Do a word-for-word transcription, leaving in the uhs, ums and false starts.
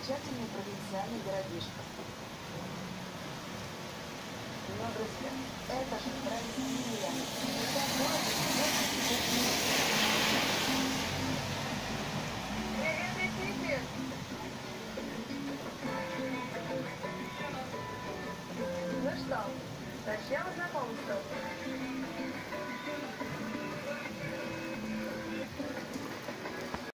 замечательный провинциальный городишко. Но, друзья, это же Бразилия. Это город Привет, летите! Ну что, начнем знакомство.